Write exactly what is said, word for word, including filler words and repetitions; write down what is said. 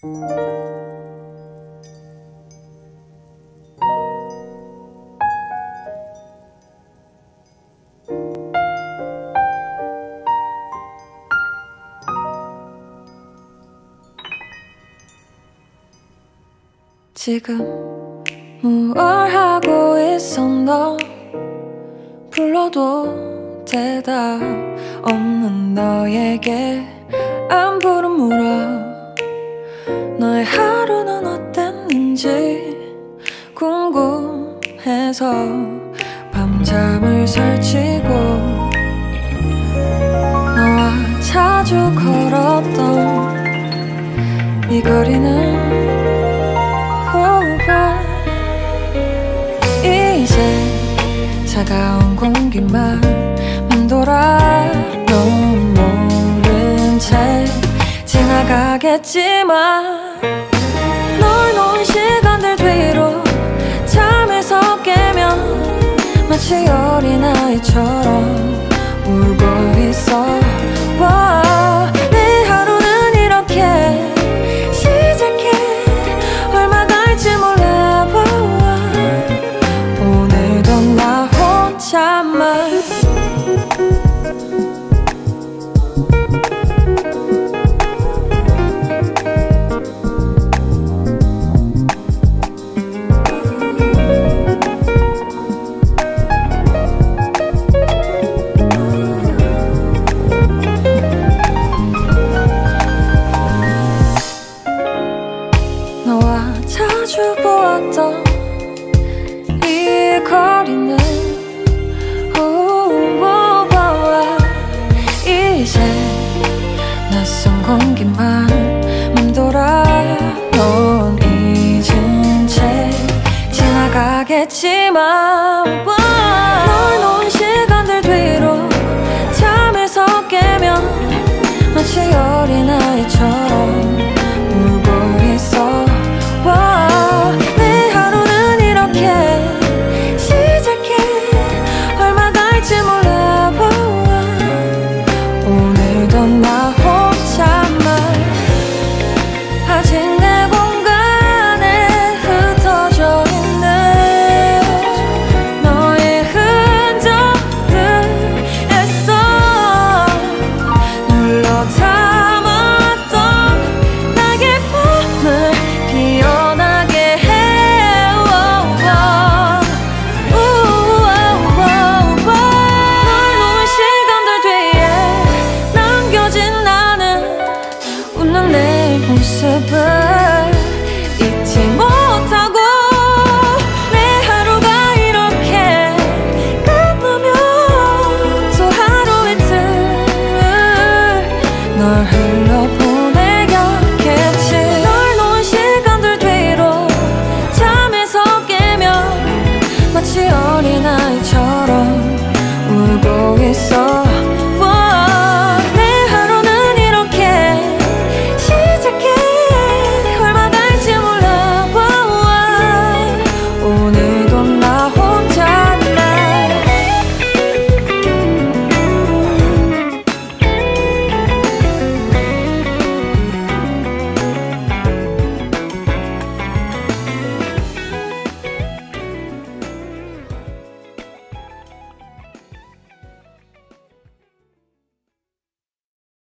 지금 뭘 하고 있어 너 불러도 대답 없는 너에게 안부를 물어 너의 하루는 어땠는지 궁금해서 밤잠을 설치고 너와 자주 걸었던 이 거리는 이제 차가운 공기만 맴돌아 넌 모른 채 지나가겠지만 널 놓은 시간들 뒤로 잠에서 깨면 마치 어린아이처럼 울고 있어 와, 내 하루는 이렇게 시작해 얼마 갈지 몰라 봐 오늘도 나 혼자만 너와 자주 보았던 이 거리는 오버와 이제 낯선 공기만 맴돌아 넌 잊은 채 지나가겠지만 널 놓은 시간들 뒤로 잠에서 깨면 마치 어린아이처럼 울고 있어 와, 내 하루는 이렇게 시작해 얼마 갈지 몰라 봐 오늘도 나 혼자만 아직 내 공간에 흩어져 있는 너의 흔적들에서 눌러 담았던 나의 꿈을 피어나게 해 널 놓은 시간들 뒤에 남겨진 나는 웃는 내 모습을